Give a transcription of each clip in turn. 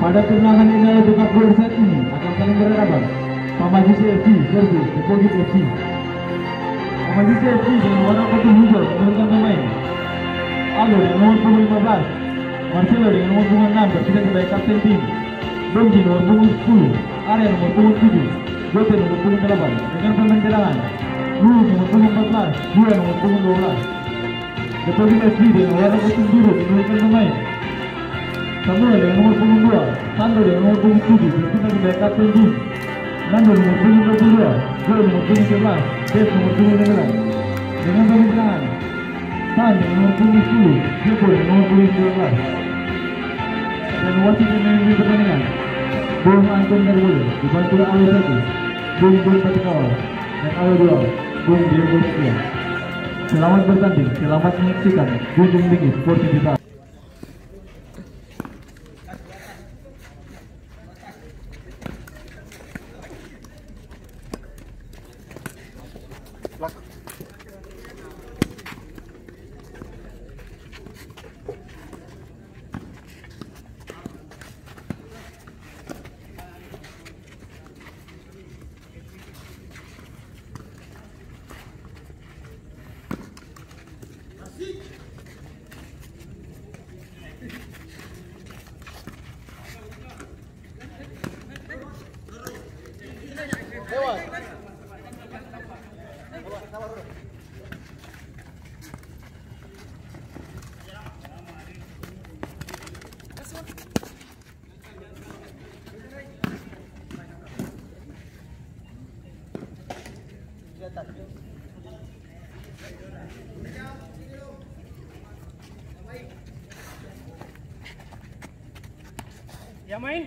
Pada turnamen ini babak kedua set ini akan saling berhadapan Pamajis FC versus Deposit FC. Pamajis FC dengan warna putih hijau menurunkan pemain Aldo dengan nomor punggung 15, Marcelo dengan nomor punggung 6 bertugas sebagai kapten tim, Donji nomor punggung 10, Arya nomor punggung 7, Gote nomor punggung 8 dengan pemain cadangan Lu nomor punggung 14, Dua nomor punggung 12. Deposit FC dengan warna putih biru menurunkan pemain Samuel dengan nomor punggung 2, Sandro dengan nomor punggung 7 bertugas sebagai kapten tim, Nando nomor punggung 22, Joe nomor punggung 11, Des nomor punggung 16 dengan pemain cadangan Tan dengan nomor punggung 10, Joko dengan nomor punggung 12. Dan wasit yang memimpin pertandingan Bung Anton Darwono dibantu Awe 1, Bung John Patikawal, dan Awe 2, Bung Diego Setia. Selamat bertanding, selamat menyaksikan Junjung Tinggi Sportivitas. Ya main.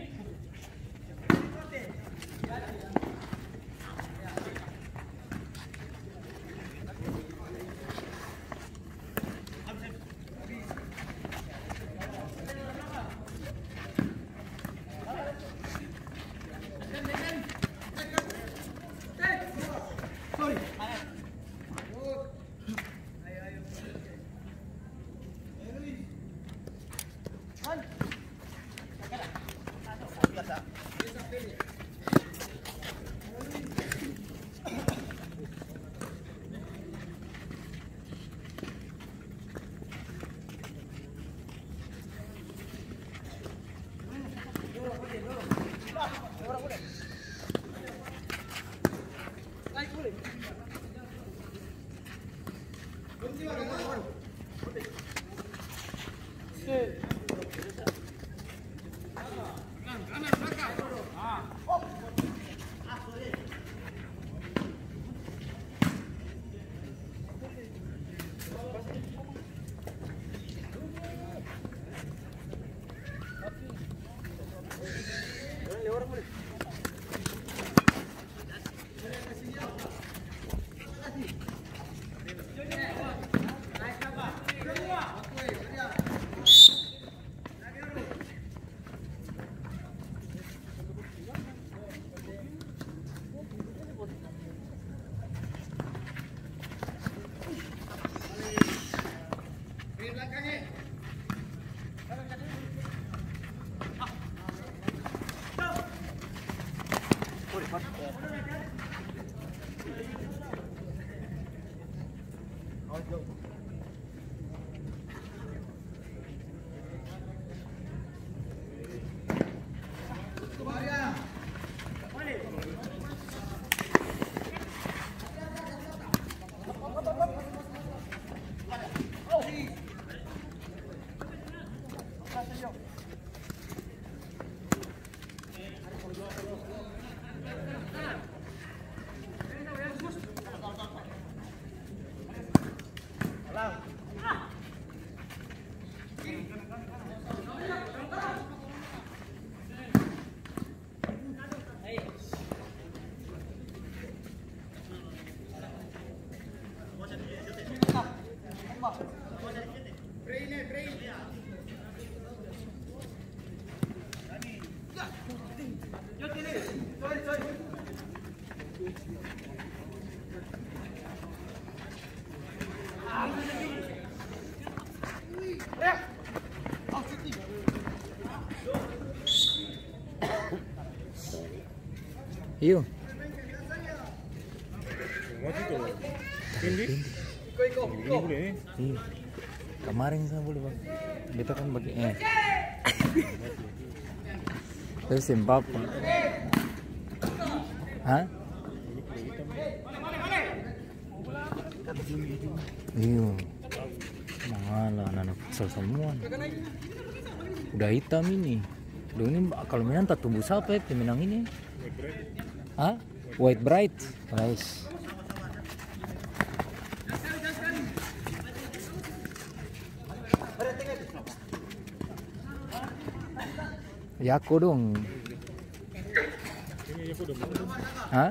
Iyo. Pindi. Boleh. Iya. Kemarin saya boleh bang. Beta kan bagi Terus Zimbabwe. Hah? Iya. Malah anak futsal semua. Udah hitam ini. Duh ini kalau menang tak tumbuh siapa ya pemenang ini? Hah? White bright. Guys. Ya aku dong. Hah?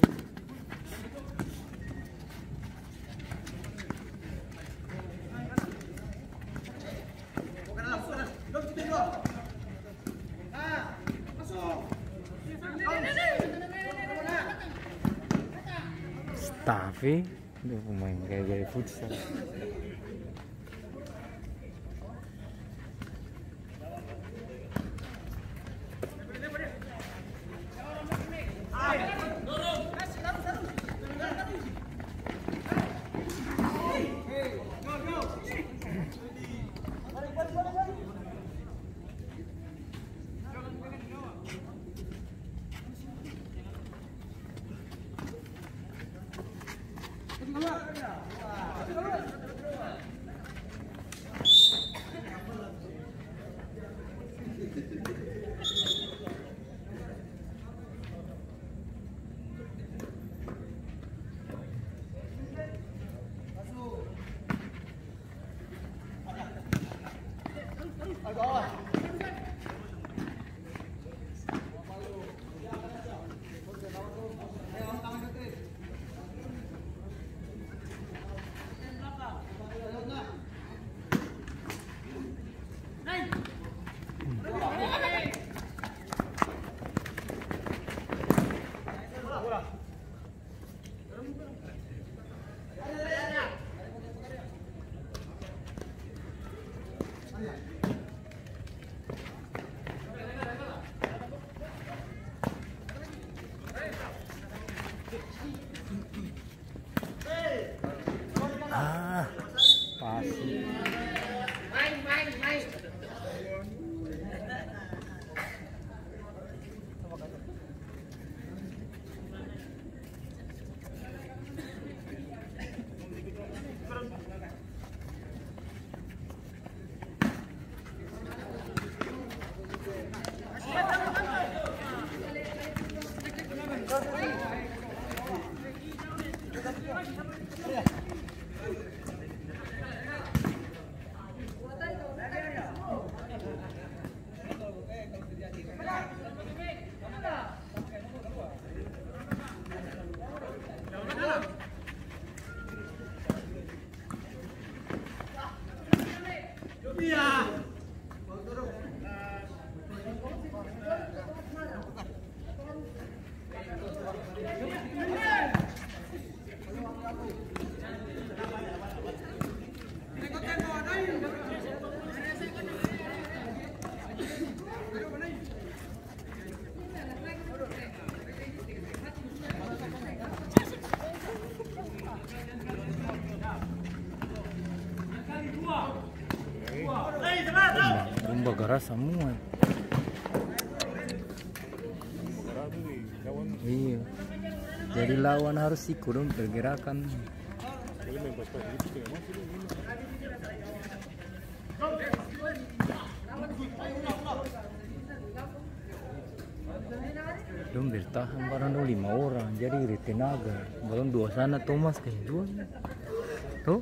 Tapi dia pemain kayak futsal. Bagara semua. Iya. Jadi lawan harus ikut dong pergerakan. Dong bertahan barang dong 5 orang. Jadi iri tenaga. Belum 2 sana Thomas kayak 2. Tuh.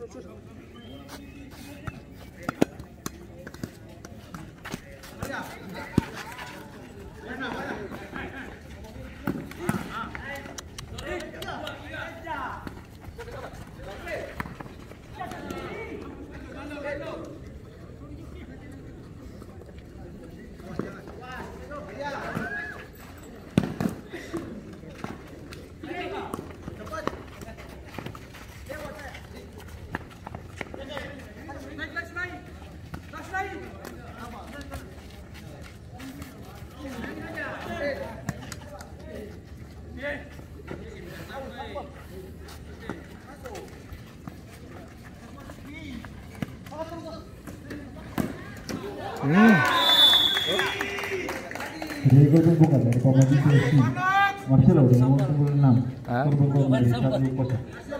Diego Tumbukan dari pemain Chelsea. Marcelo dari nomor 6. Hah? Tumbukan dari satu kota.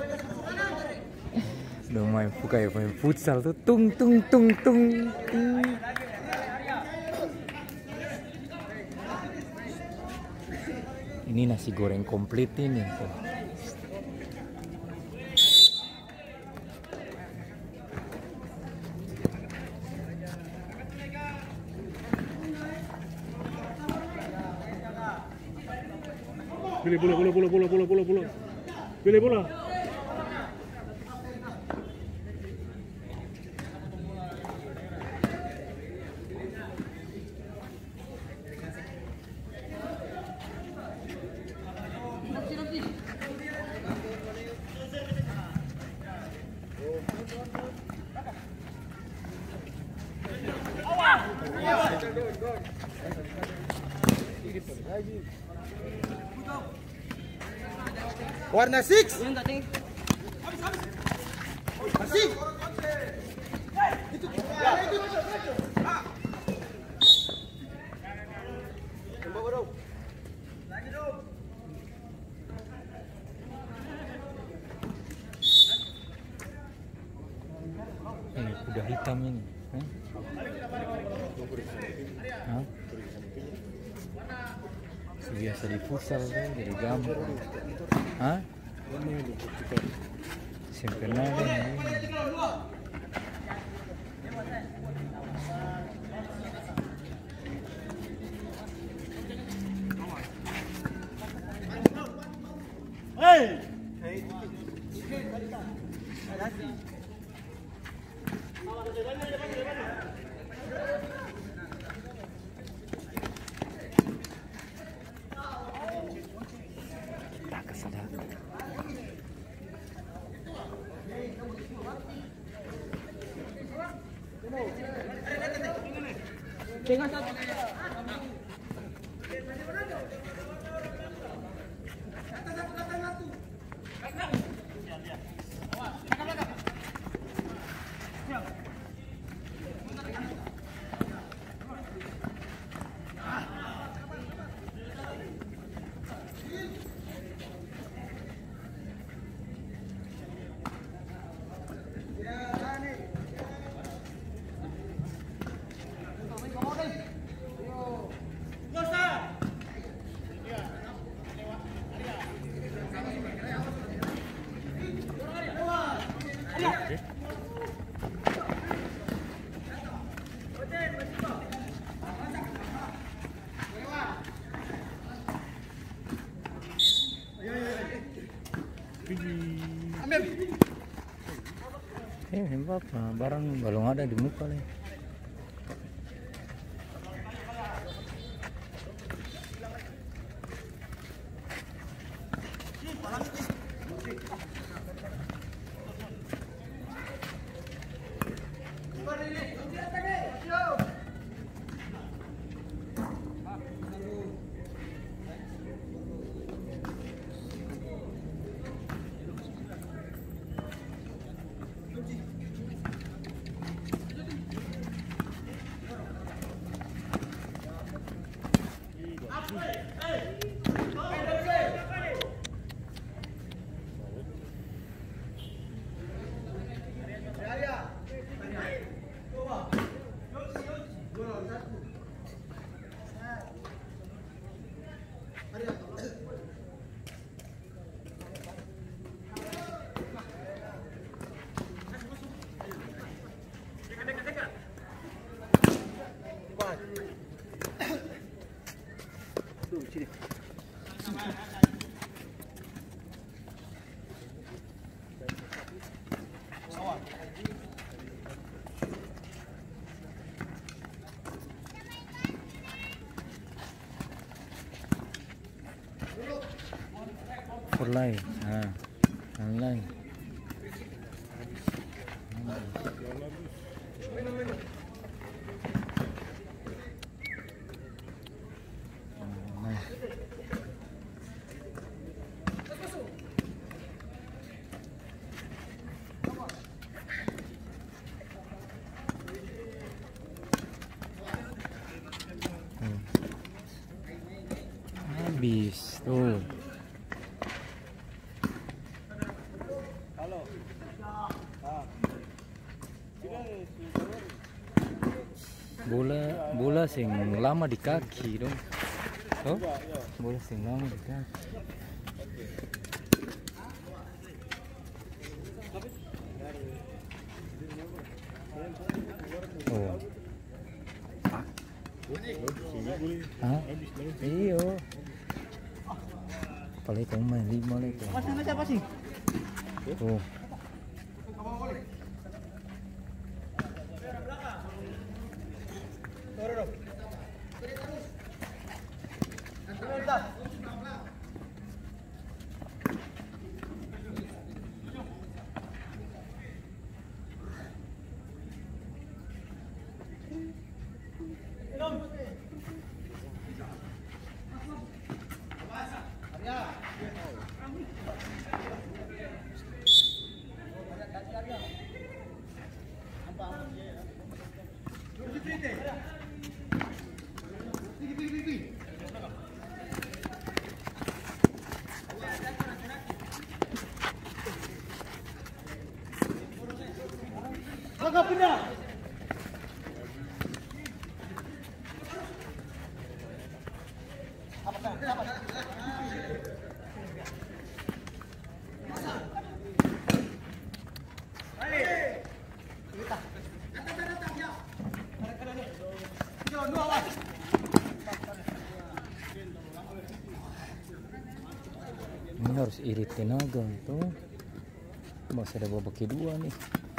Udah main kayak main futsal tuh tung tung tung tung tung. Ini nasi goreng komplit ini. Pilih bola. Pilih bola. Warna 6. Masih. Kuda hitam ini. Hah? Biasa di futsal tuh jadi gampang. Hah? Siempre nada. Hey. Apa barang belum ada di muka nih. Arlay. Nah, Arlay. Habis tuh. Bola sing lama di kaki dong. Oh, bola sing lama di kaki. Oh. Hah? Iyo. Paling kamu main 5 lah itu. Masanya siapa sih? Oh. Agak pindah. Ini harus irit tenaga tuh. Masih ada babak kedua nih.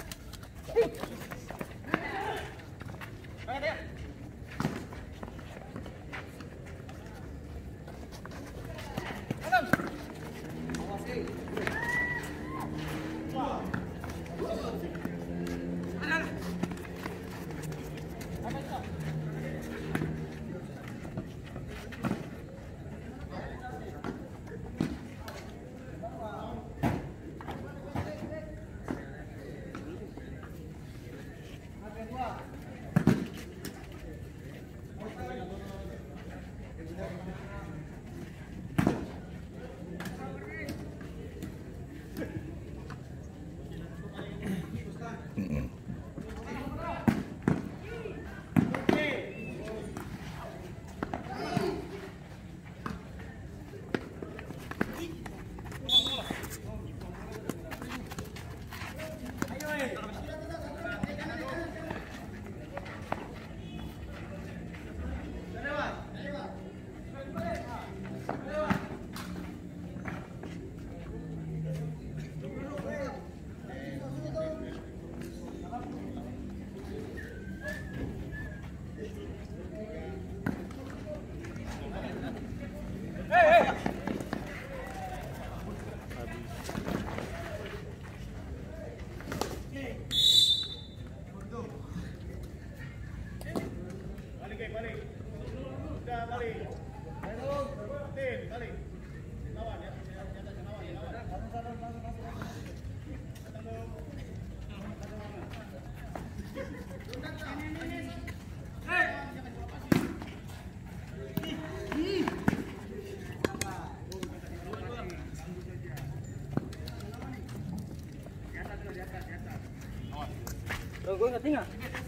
Gue nggak tinggal.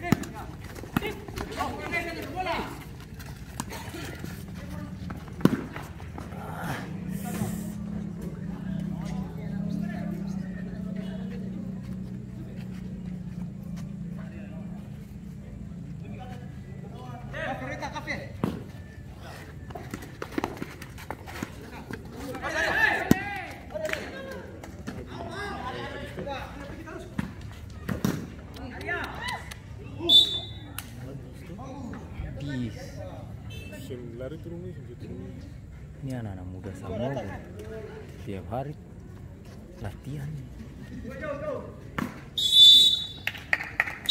Kereta kafe. Sing lari turun nih, sing turun nih. Ini anak-anak muda Samogo tiap hari latihan nih.